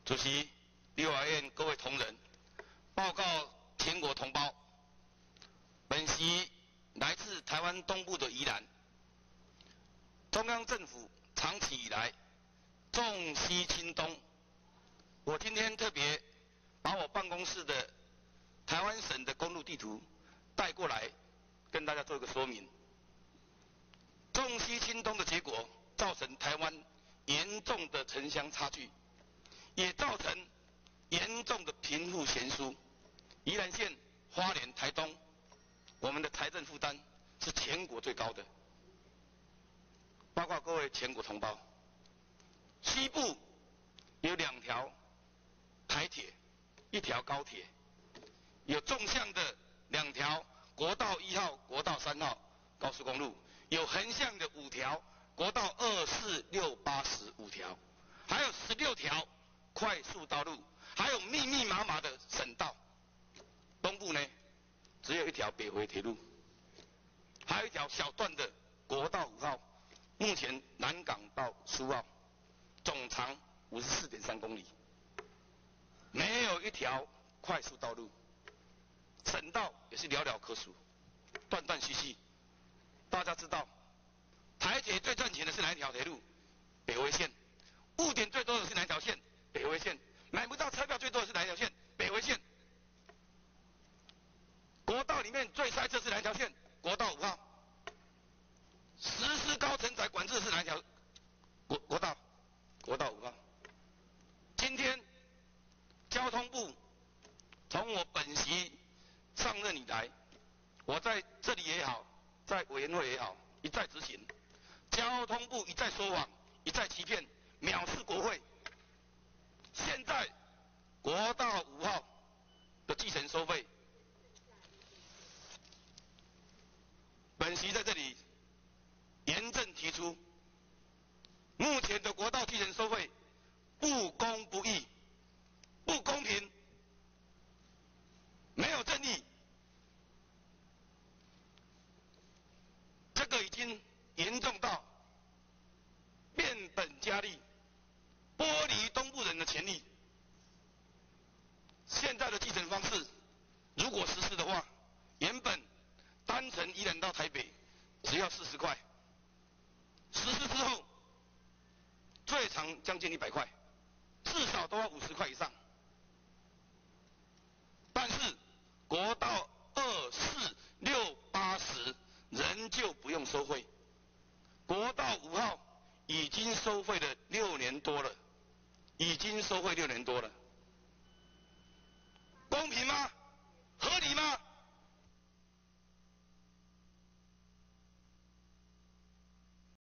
主席、立法院各位同仁，报告全国同胞，本席来自台湾东部的宜兰。中央政府长期以来重西轻东，我今天特别把我办公室的台湾省的公路地图带过来，跟大家做一个说明。重西轻东的结果，造成台湾严重的城乡差距，也造成严重的贫富悬殊。宜兰县、花莲、台东，我们的财政负担是全国最高的。包括各位全国同胞，西部有2条台铁，1条高铁，有纵向的2条国道1号、国道3号高速公路，有横向的5条国道2、4、6、8、15条，还有16条快速道路，还有密密麻麻的省道。东部呢，只有1条北回铁路，还有1条小段的国道5号。目前南港到苏澳，总长54.3公里，没有1条快速道路，省道也是寥寥可数，断断续续。大家知道，台铁最赚钱的是哪一条铁路？北回线。误点最多的是哪一条线？北回线。买不到车票最多的是哪一条线？北回线。国道里面最塞车是哪一条线？国道5号。实施高承载管制是哪一条国道？国道5号。今天交通部从我本席上任以来，我在这里也好，在委员会也好，一再执行。交通部一再说谎，一再欺骗，藐视国会。现在国道5号的计程收费，本席在这里严正提出，目前的国道计程收费不公不义、不公平，没有正义。这个已经严重到变本加厉，剥离东部人的权利。现在的计程方式，如果实施的话，原本单程宜兰到台北只要40块。实施之后，最长将近100块，至少都要50块以上。但是国道2、4、6、8、10仍旧不用收费。国道5号已经收费了6年多了，已经收费6年多了。公平吗？合理吗？